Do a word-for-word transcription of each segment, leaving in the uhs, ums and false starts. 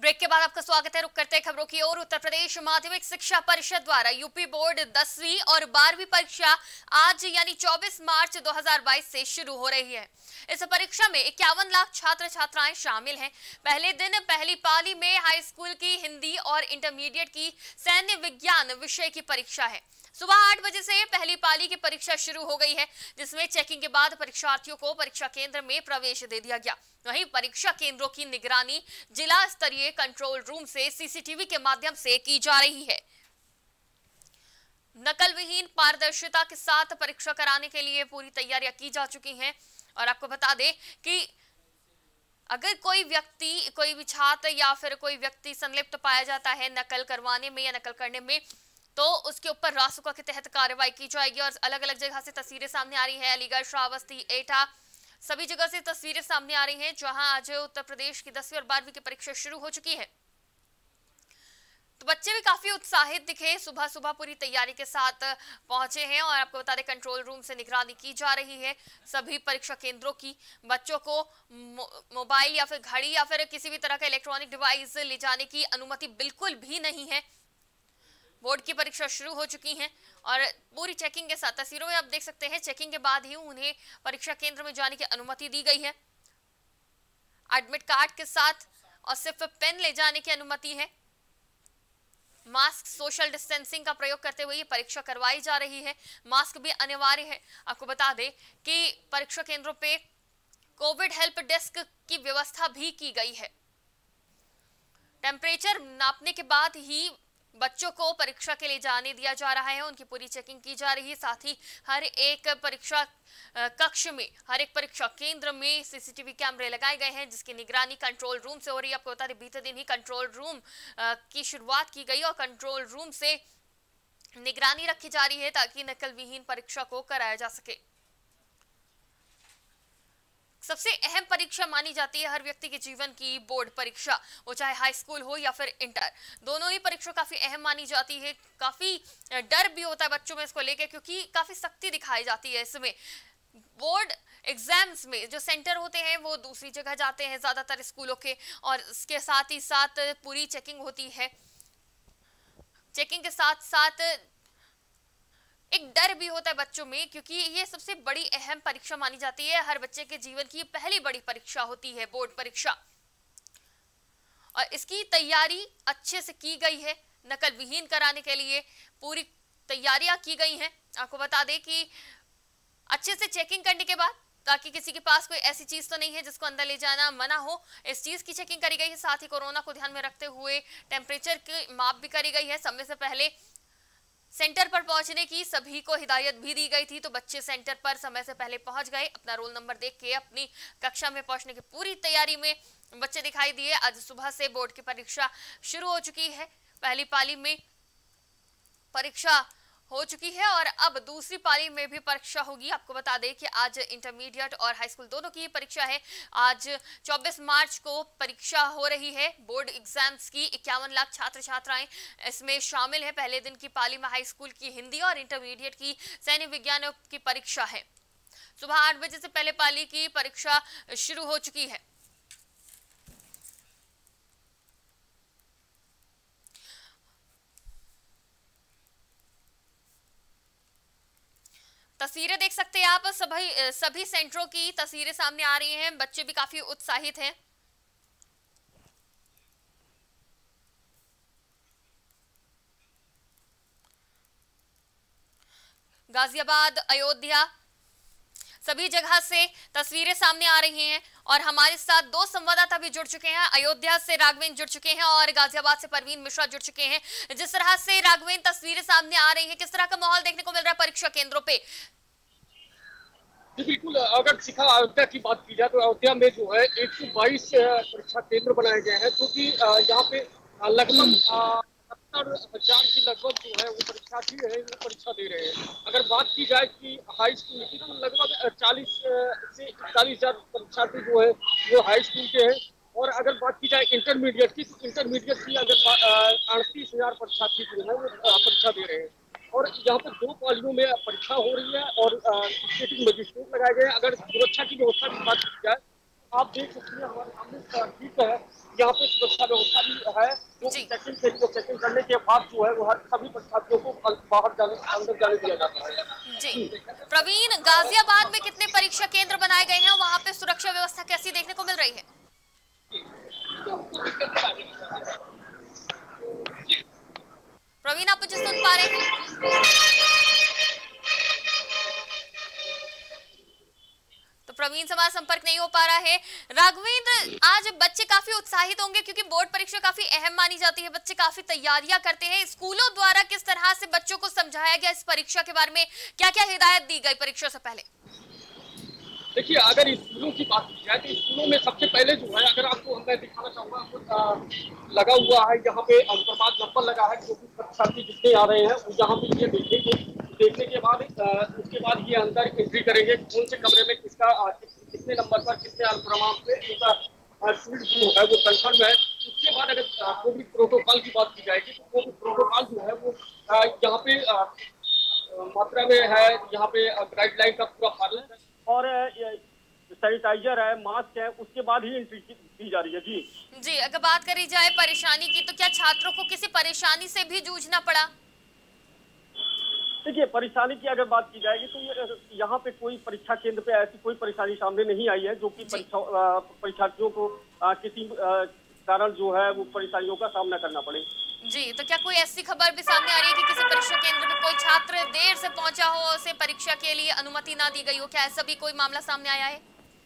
Break के बाद आपका स्वागत है। रुक करते हैं खबरों की ओर। उत्तर प्रदेश माध्यमिक शिक्षा परिषद द्वारा यूपी बोर्ड दसवीं और बारहवीं परीक्षा आज यानी चौबीस मार्च दो हज़ार बाईस से शुरू हो रही है। इस परीक्षा में इक्यावन लाख छात्र छात्राएं शामिल हैं। पहले दिन पहली पाली में हाई स्कूल की हिंदी और इंटरमीडिएट की सैन्य विज्ञान विषय की परीक्षा है। सुबह आठ बजे से पहली पाली की परीक्षा शुरू हो गई है, जिसमें चेकिंग के बाद परीक्षार्थियों को परीक्षा केंद्र में प्रवेश दे दिया गया। वहीं परीक्षा केंद्रों की निगरानी जिला स्तरीय कंट्रोल रूम से सीसीटीवी के माध्यम से की जा रही है। नकल विहीन पारदर्शिता के साथ परीक्षा कराने के लिए पूरी तैयारियां की जा चुकी हैं। और आपको बता दें कि अगर कोई व्यक्ति कोई भी छात्र या फिर कोई व्यक्ति संलिप्त पाया जाता है नकल करवाने में या नकल करने में, तो उसके ऊपर रासुका के तहत कार्रवाई की जाएगी। और अलग अलग जगह से तस्वीरें सामने आ रही हैं। अलीगढ़, श्रावस्ती, एटा, सभी जगह से तस्वीरें सामने आ रही हैं, जहां आज उत्तर प्रदेश की दसवीं और बारहवीं की परीक्षा शुरू हो चुकी है। तो बच्चे भी काफी उत्साहित दिखे, सुबह सुबह पूरी तैयारी के साथ पहुंचे हैं। और आपको बता दें कंट्रोल रूम से निगरानी की जा रही है सभी परीक्षा केंद्रों की। बच्चों को मोबाइल या फिर घड़ी या फिर किसी भी तरह का इलेक्ट्रॉनिक डिवाइस ले जाने की अनुमति बिल्कुल भी नहीं है। बोर्ड की परीक्षा शुरू हो चुकी है और पूरी चेकिंग के साथ तस्वीरों में आप देख सकते हैं, चेकिंग के बाद ही उन्हें परीक्षा केंद्र में जाने की अनुमति दी गई है। एडमिट कार्ड के साथ और सिर्फ पेन ले जाने की अनुमति है। मास्क, सोशल डिस्टेंसिंग का प्रयोग करते हुए ये परीक्षा करवाई जा रही है। मास्क भी अनिवार्य है। आपको बता दें कि परीक्षा केंद्रों पे कोविड हेल्प डेस्क की व्यवस्था भी की गई है। टेम्परेचर नापने के बाद ही बच्चों को परीक्षा के लिए जाने दिया जा रहा है। उनकी पूरी चेकिंग की जा रही है। साथ ही हर एक परीक्षा कक्ष में, हर एक परीक्षा केंद्र में सीसीटीवी कैमरे लगाए गए हैं, जिसकी निगरानी कंट्रोल रूम से हो रही है। आपको बता दें बीते दिन ही कंट्रोल रूम की शुरुआत की गई और कंट्रोल रूम से निगरानी रखी जा रही है ताकि नकल विहीन परीक्षा को कराया जा सके। सबसे अहम परीक्षा मानी जाती है हर व्यक्ति के जीवन की बोर्ड परीक्षा, वो चाहे हाई स्कूल हो या फिर इंटर। दोनों ही परीक्षा काफी अहम मानी जाती है। काफी डर भी होता है बच्चों में इसको लेकर, क्योंकि काफी सख्ती दिखाई जाती है इसमें। बोर्ड एग्जाम्स में जो सेंटर होते हैं वो दूसरी जगह जाते हैं ज्यादातर स्कूलों के, और इसके साथ ही साथ पूरी चेकिंग होती है। चेकिंग के साथ साथ एक डर भी होता है बच्चों में, क्योंकि ये सबसे बड़ी अहम परीक्षा मानी जाती है। हर बच्चे के जीवन की पहली बड़ी परीक्षा होती है बोर्ड परीक्षा, और इसकी तैयारी अच्छे से की गई है। नकल विहीन कराने के लिए पूरी तैयारियां की गई हैं। आपको बता दें कि अच्छे से चेकिंग करने के बाद, ताकि किसी के पास कोई ऐसी चीज तो नहीं है जिसको अंदर ले जाना मना हो, इस चीज की चेकिंग करी गई है। साथ ही कोरोना को ध्यान में रखते हुए टेम्परेचर की माप भी करी गई है। समय से पहले सेंटर पर पहुंचने की सभी को हिदायत भी दी गई थी, तो बच्चे सेंटर पर समय से पहले पहुंच गए। अपना रोल नंबर देख के अपनी कक्षा में पहुंचने की पूरी तैयारी में बच्चे दिखाई दिए। आज सुबह से बोर्ड की परीक्षा शुरू हो चुकी है। पहली पाली में परीक्षा हो चुकी है और अब दूसरी पाली में भी परीक्षा होगी। आपको बता दें कि आज इंटरमीडिएट और हाई स्कूल दोनों की परीक्षा है। आज चौबीस मार्च को परीक्षा हो रही है। बोर्ड एग्जाम्स की इक्यावन लाख छात्र छात्राएं इसमें शामिल है। पहले दिन की पाली में हाई स्कूल की हिंदी और इंटरमीडिएट की सैन्य विज्ञान की परीक्षा है। सुबह आठ बजे से पहले पाली की परीक्षा शुरू हो चुकी है। तस्वीरें देख सकते हैं आप, सभी सभी सेंटरों की तस्वीरें सामने आ रही हैं। बच्चे भी काफी उत्साहित हैं। गाजियाबाद, अयोध्या, सभी जगह से तस्वीरें सामने आ रही हैं और हमारे साथ दो संवाददाता भी जुड़ चुके हैं। अयोध्या से राघवेंद्र जुड़ चुके हैं और गाजियाबाद से परवीन मिश्रा जुड़ चुके हैं। जिस तरह से राघवेंद्र तस्वीरें सामने आ रही हैं, किस तरह का माहौल देखने को मिल रहा है परीक्षा केंद्रों पे? जी बिल्कुल, अगर शिखा अयोध्या की बात की जाए तो अयोध्या में जो है एक सौ बाईस परीक्षा केंद्र बनाए गए हैं, जो कि यहाँ पे लगभग सत्तर हजार की लगभग जो है वो परीक्षार्थी है वो परीक्षा दे रहे हैं। अगर बात की जाए कि हाई स्कूल की तो लगभग चालीस से इकतालीस हजार परीक्षार्थी जो है वो हाई स्कूल के हैं। और अगर बात की जाए इंटरमीडिएट की तो इंटरमीडिएट की अगर अड़तीस हजार परीक्षार्थी जो है वो परीक्षा दे रहे हैं। और यहाँ पे दो पालियों में परीक्षा हो रही है और स्टेटिंग मजिस्ट्रेट लगाए गए हैं। अगर सुरक्षा की व्यवस्था की बात की जाए आप देख सकते हैं हमारे सामने सीट है, यहाँ पे सुरक्षा व्यवस्था भी है, जो चेकिंग के लिए चेकिंग करने के बाद जो है वो हर सभी परीक्षार्थियों को बाहर जाने अंदर जाने दिया जाता है। जी प्रवीण, गाजियाबाद में कितने परीक्षा केंद्र बनाए गए हैं, वहां पे सुरक्षा व्यवस्था कैसी देखने को मिल रही है? प्रवीण, आप मुझे सुन पा रहे हैं? तो प्रवीण से हमारा संपर्क नहीं हो पा रहा है। राघवेंद्र, आज बच्चे काफी उत्साहित होंगे क्योंकि बोर्ड परीक्षा काफी अहम मानी जाती है, बच्चे काफी तैयारियां करते हैं। स्कूलों द्वारा किस तरह से बच्चों को समझाया गया इस परीक्षा के बारे में, क्या क्या हिदायत दी गई परीक्षा से पहले? देखिए, अगर स्कूलों की बात की जाए तो स्कूलों में सबसे पहले जो है, अगर आपको मैं दिखाना चाहूंगा, आपको लगा हुआ है यहाँ पे अंतर्बाद नंबर लगा है, जो कि परीक्षार्थी जितने आ रहे हैं वो यहाँ पे ये देखेंगे। देखने के बाद उसके बाद ये अंदर एंट्री करेंगे, कौन से कमरे में किसका कितने नंबर पर कितने क्रमांक पे उनका सीट जो है वो कंफर्म है। उसके बाद अगर कोविड प्रोटोकॉल की बात की जाएगी तो कोविड प्रोटोकॉल जो है वो यहाँ पे मात्रा में है, यहाँ पे गाइडलाइन का पूरा पालन है और सैनिटाइजर है, मास्क है, उसके बाद ही एंट्री दी जा रही है। जी जी अगर बात करी जाए परेशानी की, तो क्या छात्रों को किसी परेशानी से भी जूझना पड़ा? देखिए, परेशानी की अगर बात की जाएगी तो यहाँ पे कोई परीक्षा केंद्र पे ऐसी कोई परेशानी सामने नहीं आई है जो कि परीक्षार्थियों को किसी कारण जो है वो परेशानियों का सामना करना पड़े। जी, तो क्या कोई ऐसी खबर भी सामने आ रही है कि किसी परीक्षा केंद्र में कोई छात्र देर से पहुंचा हो, उसे परीक्षा के लिए अनुमति ना दी गई हो? क्या ऐसा भी कोई मामला सामने आया है?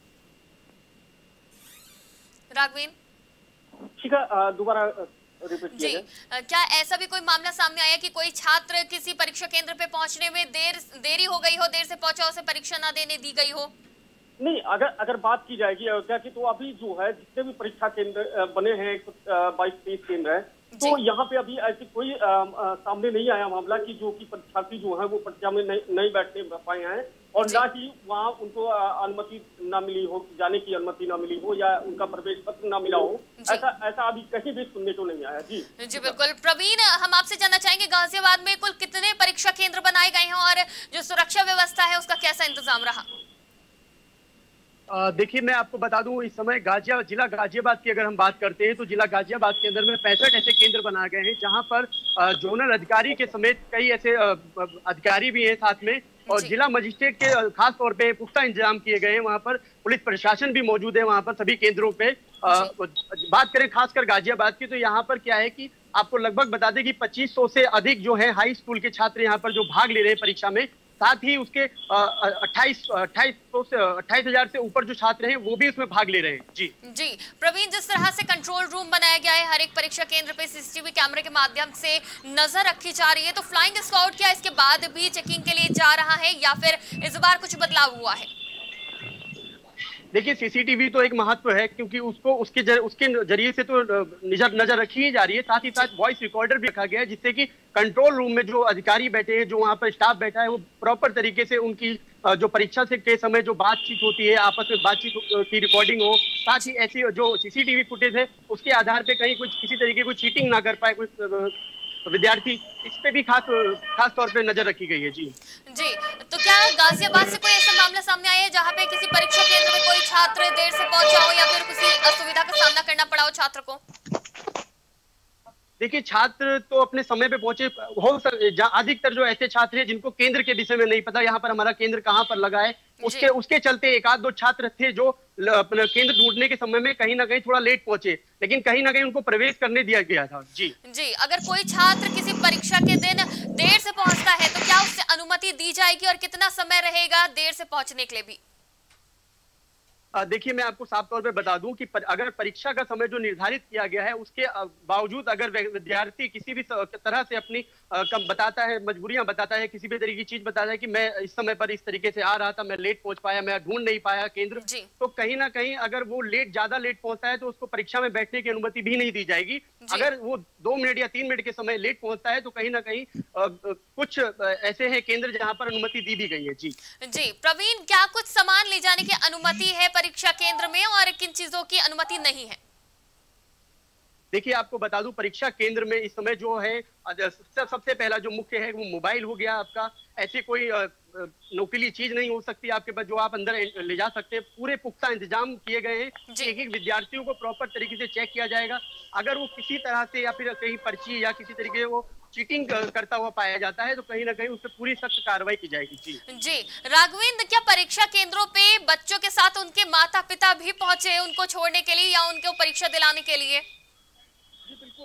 राघवेन ठीक है, दोबारा रिपीट जी, क्या ऐसा भी कोई मामला सामने आया कि कोई छात्र किसी परीक्षा केंद्र पे पहुंचने में देर देरी हो गई हो, देर से पहुंचा, उसे परीक्षा ना देने दी गई हो? नहीं, अगर अगर बात की जाएगी अयोध्या की, तो अभी जो है जितने भी परीक्षा केंद्र बने हैं, बाईस तेईस केंद्र है, तो यहाँ पे अभी ऐसी कोई आ, आ, सामने नहीं आया मामला कि जो कि परीक्षार्थी जो है वो परीक्षा में नहीं, नहीं बैठने पाए हैं और ना ही वहाँ उनको अनुमति ना मिली हो, जाने की अनुमति ना मिली हो या उनका प्रवेश पत्र ना मिला हो। ऐसा ऐसा अभी कहीं भी सुनने को नहीं आया। जी जी बिल्कुल। प्रवीण, हम आपसे जानना चाहेंगे गाजियाबाद में कुल कितने परीक्षा केंद्र बनाए गए हैं और जो सुरक्षा व्यवस्था है उसका कैसा इंतजाम रहा? देखिए, मैं आपको बता दूं, इस समय गाजिया जिला गाजियाबाद की अगर हम बात करते हैं तो जिला गाजियाबाद के अंदर में पैंसठ ऐसे केंद्र बनाए गए हैं जहां पर जोनल अधिकारी के समेत कई ऐसे अधिकारी भी हैं साथ में, और जिला मजिस्ट्रेट के खास तौर पे पुख्ता इंतजाम किए गए हैं। वहां पर पुलिस प्रशासन भी मौजूद है वहां पर सभी केंद्रों पे। बात करें खासकर गाजियाबाद की, तो यहाँ पर क्या है कि आपको लगभग बता दें कि पच्चीस सौ से अधिक जो है हाई स्कूल के छात्र यहाँ पर जो भाग ले रहे हैं परीक्षा में, साथ ही उसके अट्ठाईस अट्ठाईस सौ से अट्ठाईस हजार से ऊपर जो छात्र हैं वो भी उसमें भाग ले रहे हैं। जी जी प्रवीण, जिस तरह से कंट्रोल रूम बनाया गया है, हर एक परीक्षा केंद्र पे सीसीटीवी कैमरे के माध्यम से नजर रखी जा रही है, तो फ्लाइंग स्क्वाड क्या इसके बाद भी चेकिंग के लिए जा रहा है या फिर इस बार कुछ बदलाव हुआ है? देखिए, सीसीटीवी तो एक महत्व है क्योंकि उसको उसके जर, उसके जरिए से तो नजर नजर रखी ही जा रही है, साथ ही साथ वॉइस रिकॉर्डर भी रखा गया है जिससे कि कंट्रोल रूम में जो अधिकारी बैठे हैं, जो वहाँ पर स्टाफ बैठा है, वो प्रॉपर तरीके से उनकी जो परीक्षा से के समय जो बातचीत होती है, आपस में बातचीत की रिकॉर्डिंग हो, साथ ही ऐसी जो सीसीटीवी फुटेज है उसके आधार पे कहीं कुछ किसी तरीके की चीटिंग ना कर पाए कुछ विद्यार्थी, इस पे भी खास खास तौर पे नजर रखी गई है। जी जी तो क्या गाजियाबाद से कोई ऐसा मामला सामने आया है जहाँ पे किसी परीक्षा केंद्र में कोई छात्र देर से पहुंचा हो या फिर किसी असुविधा का सामना करना पड़ा हो छात्र को? देखिए, छात्र तो अपने समय पे पहुंचे हो, अधिकतर जो ऐसे छात्र हैं जिनको केंद्र के विषय में नहीं पता यहाँ पर हमारा केंद्र कहाँ पर लगा है, उसके उसके चलते एक आध दो छात्र थे जो अपना केंद्र ढूंढने के समय में कहीं ना कहीं थोड़ा लेट पहुंचे, लेकिन कहीं ना कहीं उनको प्रवेश करने दिया गया था। जी जी अगर कोई छात्र किसी परीक्षा के दिन देर से पहुंचता है तो क्या उससे अनुमति दी जाएगी और कितना समय रहेगा देर से पहुंचने के लिए भी? देखिए, छात्र तो अपने समय पे पहुंचे हो, अधिकतर जो ऐसे छात्र हैं जिनको केंद्र के विषय में नहीं पता यहाँ पर हमारा केंद्र कहाँ पर लगा है, उसके उसके चलते एक आध दो छात्र थे जो अपना केंद्र ढूंढने के समय में कहीं ना कहीं थोड़ा लेट पहुंचे, लेकिन कहीं ना कहीं उनको प्रवेश करने दिया गया था। जी जी अगर कोई छात्र किसी परीक्षा के दिन देर से देखिए, मैं आपको साफ तौर पे बता दूं कि पर, अगर परीक्षा का समय जो निर्धारित किया गया है उसके बावजूद अगर विद्यार्थी किसी भी तरह से अपनी कम बताता है, मजबूरियां बताता है, किसी भी तरीके की चीज बताता है कि मैं इस समय पर इस तरीके से आ रहा था, मैं लेट पहुंच पाया, मैं ढूंढ नहीं पाया केंद्र, तो कहीं ना कहीं अगर वो लेट ज्यादा लेट पहुंचता है तो उसको परीक्षा में बैठने की अनुमति भी नहीं दी जाएगी। अगर वो दो मिनट या तीन मिनट के समय लेट पहुंचता है तो कहीं ना कहीं आ, कुछ ऐसे हैं केंद्र जहां पर अनुमति दी भी गई है। जी जी प्रवीण, क्या कुछ सामान ले जाने की अनुमति है परीक्षा केंद्र में और किन चीजों की अनुमति नहीं है? देखिए, आपको बता दूं, परीक्षा केंद्र में इस समय जो है सबसे पहला जो मुख्य है वो मोबाइल हो गया आपका। ऐसी कोई नोकीली चीज नहीं हो सकती आपके पास जो आप अंदर ले जा सकते हैं। पूरे पुख्ता इंतजाम किए गए हैं, एक एक विद्यार्थियों को प्रॉपर तरीके से चेक किया जाएगा। अगर वो किसी तरह से या फिर कहीं पर्ची या किसी तरीके से वो चीटिंग करता हुआ पाया जाता है तो कहीं ना कहीं उस पर पूरी सख्त कार्रवाई की जाएगी। जी जी राघवेंद्र, क्या परीक्षा केंद्रों पे बच्चों के साथ उनके माता पिता भी पहुंचे उनको छोड़ने के लिए या उनको परीक्षा दिलाने के लिए? जी बिल्कुल,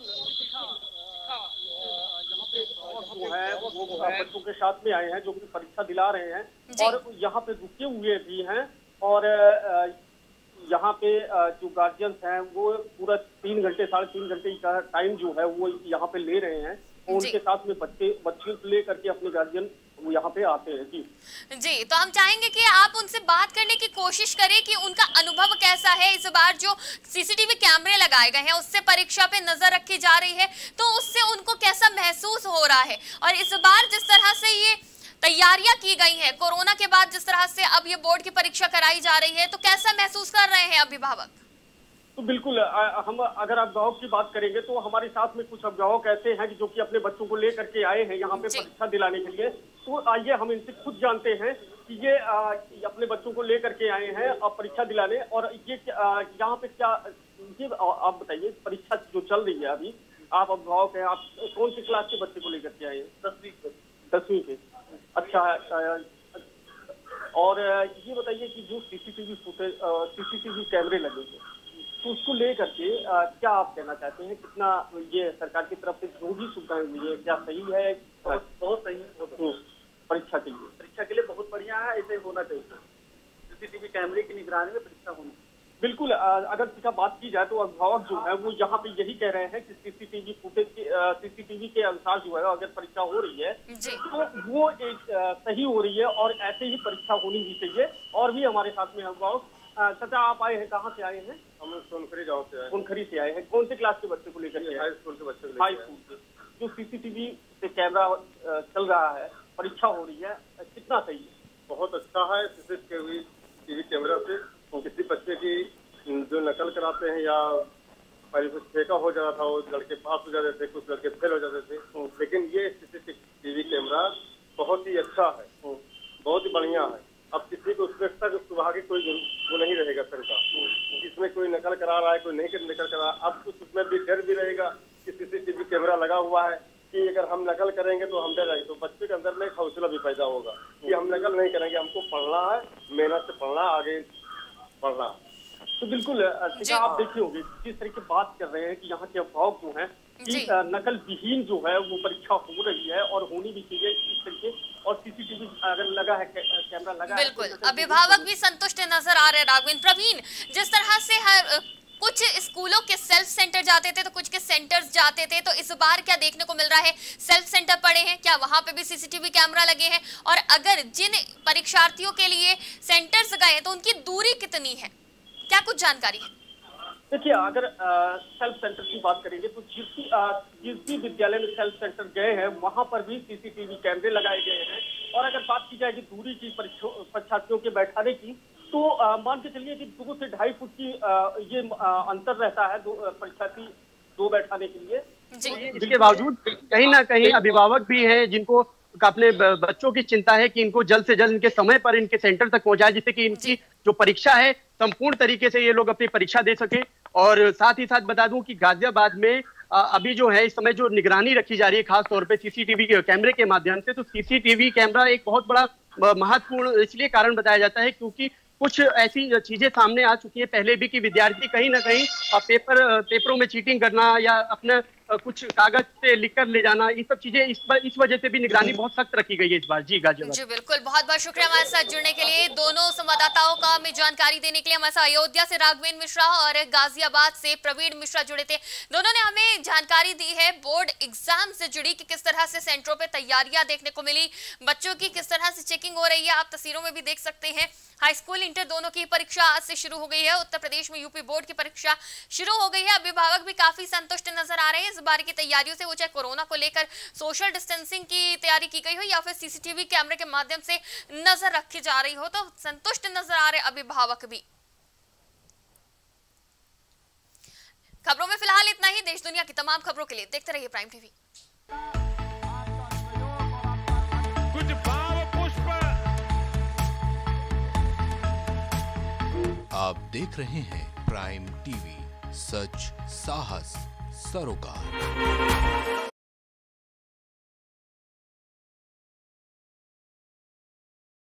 जो है वो बच्चों के साथ में आए हैं जो कि परीक्षा दिला रहे हैं और यहाँ पे रुके हुए भी हैं। और यहाँ पे जो गार्जियंस हैं वो पूरा तीन घंटे साढ़े तीन घंटे का टाइम जो है वो यहाँ पे ले रहे हैं। उनके साथ में बच्चे बच्चे ले करके अपने गार्जियन वो यहाँ पे आते हैं। जी जी तो हम चाहेंगे कि आप उनसे बात करने की कोशिश करें कि उनका अनुभव कैसा है। इस बार जो सीसीटीवी कैमरे लगाए गए हैं उससे परीक्षा पे नजर रखी जा रही है तो उससे उनको कैसा महसूस हो रहा है, और इस बार जिस तरह से ये तैयारियां की गई हैं कोरोना के बाद जिस तरह से अब ये बोर्ड की परीक्षा कराई जा रही है तो कैसा महसूस कर रहे हैं अभिभावक? तो बिल्कुल, हम अगर अभिभावक की बात करेंगे तो हमारे साथ में कुछ अभिभावक ऐसे हैं जो कि अपने बच्चों को लेकर के आए हैं यहाँ पे परीक्षा दिलाने के लिए। तो आइए हम इनसे खुद जानते हैं कि ये अपने बच्चों को लेकर के आए हैं और परीक्षा दिलाने। और ये यहाँ पे क्या, ये आप बताइए, परीक्षा जो चल रही है अभी, आप अभिभावक हैं, आप कौन सी क्लास के बच्चे को लेकर के आए हैं? दसवीं दसवीं के। अच्छा, और ये बताइए कि जो सीसीटीवी फुटेज सीसीटीवी कैमरे लगे हैं तो उसको लेकर के क्या आप कहना चाहते हैं? कितना ये सरकार की तरफ से जो भी सुविधाएं हुई है क्या सही है? बहुत बहुत सही है परीक्षा के लिए। परीक्षा के लिए बहुत बढ़िया है, ऐसे होना चाहिए। सीसीटीवी कैमरे की निगरानी में परीक्षा होनी। बिल्कुल, अगर इसका बात की जाए तो अभिभावक जो है वो यहाँ पे यही कह रहे हैं कि सीसीटीवी फुटेज के सीसीटीवी के अनुसार जो है अगर परीक्षा हो रही है तो वो एक सही हो रही है और ऐसे ही परीक्षा होनी ही चाहिए। और भी हमारे साथ में अभिभावक। चाचा, आप आए हैं, कहाँ से आए हैं? हम सोनखरी गाँव से आए। सोनखरी से आए हैं। कौन से क्लास के बच्चे को लेकर? हाई स्कूल के बच्चे। हाई स्कूल के। जो सीसीटीवी से कैमरा चल रहा है, परीक्षा हो रही है, कितना सही है? बहुत अच्छा है। सीसीटीवी टीवी कैमरा से किसी बच्चे की जो नकल कराते हैं या पहले कुछ फेंका हो जाता था वो लड़के पास हो जाते थे, कुछ लड़के फेल हो जाते थे, लेकिन ये सीसीटीवी कैमरा बहुत ही अच्छा है, बहुत ही बढ़िया है। अब किसी को सुरक्षा को सुबह के कोई वो नहीं रहेगा शंका, इसमें कोई नकल करा रहा है कोई नहीं नकल करा। अब कुछ उसमें भी डर भी रहेगा कि सीसीटीवी कैमरा लगा हुआ है कि अगर हम नकल करेंगे तो हम डर जाएंगे, तो बच्चे के अंदर में एक हौसला भी पैदा होगा कि हम नकल नहीं करेंगे, हमको पढ़ना है, मेहनत से पढ़ना, आगे पढ़ना। तो बिल्कुल आप देखिए होंगे जिस तरह की बात कर रहे हैं कि यहाँ के अभिभावक जो है कि नकल विहीन जो है वो परीक्षा हो रही है और होनी भी चाहिए इस तरीके। और सीसीटीवी अगर लगा है, कैमरा लगा है, बिल्कुल अभिभावक भी संतुष्ट नजर आ रहे हैं। राघवेंद्र, प्रवीण, जिस तरह से हर कुछ स्कूलों के सेल्फ सेंटर जाते थे तो कुछ के सेंटर्स जाते थे, तो इस बार क्या देखने को मिल रहा है? सेल्फ सेंटर पड़े हैं, क्या वहां पे भी सीसीटीवी कैमरा लगे हैं? और अगर जिन परीक्षार्थियों के लिए सेंटर्स गए तो उनकी दूरी कितनी है, क्या कुछ जानकारी है? देखिए, अगर सेल्फ सेंटर की बात करेंगे तो जिस भी जिस भी विद्यालय में सेल्फ सेंटर गए हैं वहां पर भी सीसीटीवी कैमरे लगाए गए हैं। और अगर बात की जाए कि दूरी की परीक्षार्थियों के बैठाने की तो मान के चलिए कि दो से ढाई फुट की आ, ये आ, अंतर रहता है दो परीक्षार्थी दो बैठाने के लिए। तो इसके बावजूद कहीं ना कहीं अभिभावक भी हैं जिनको अपने बच्चों की चिंता है कि इनको जल्द से जल्द इनके समय पर इनके सेंटर तक पहुंचाए, जिससे कि इनकी जो परीक्षा है संपूर्ण तरीके से ये लोग अपनी परीक्षा दे सके। और साथ ही साथ बता दूं कि गाजियाबाद में अभी जो है इस समय जो निगरानी रखी जा रही है खास तौर पे सीसीटीवी कैमरे के माध्यम से, तो सीसीटीवी कैमरा एक बहुत बड़ा महत्वपूर्ण इसलिए कारण बताया जाता है क्योंकि कुछ ऐसी चीजें सामने आ चुकी है पहले भी कि विद्यार्थी कहीं ना कहीं पेपर पेपरों में चीटिंग करना या अपने कुछ कागज से लिखकर ले जाना, ये सब चीजें इस इस वजह से भी निगरानी बहुत सख्त रखी गई है इस बार। जी गाजियाबाद। जी बिल्कुल, बहुत बहुत शुक्रिया हमारे साथ जुड़ने के लिए। दोनों संवाददाताओं का हमें जानकारी देने के लिए हमारे साथ अयोध्या से राघवेंद्र मिश्रा और गाजियाबाद से प्रवीण मिश्रा जुड़े थे। दोनों ने हमें जानकारी दी है बोर्ड एग्जाम से जुड़ी कि किस तरह से सेंटरों पे तैयारियां देखने को मिली, बच्चों की किस तरह से चेकिंग हो रही है। आप तस्वीरों में भी देख सकते हैं हाई स्कूल इंटर दोनों की परीक्षा आज से शुरू हो गई है। उत्तर प्रदेश में यूपी बोर्ड की परीक्षा शुरू हो गई है। अभिभावक भी काफी संतुष्ट नजर आ रहे हैं इस बार की तैयारियों से, वो चाहे कोरोना को लेकर सोशल डिस्टेंसिंग की तैयारी की गई हो या फिर सीसीटीवी कैमरे के माध्यम से नजर रखी जा रही हो, तो संतुष्ट नजर आ रहे अभिभावक भी। खबरों में फिलहाल इतना ही। देश दुनिया की तमाम खबरों के लिए देखते रहिए प्राइम टीवी। कुछ भाव पुष्प। आप देख रहे हैं प्राइम टीवी, सच साहस सरोकार।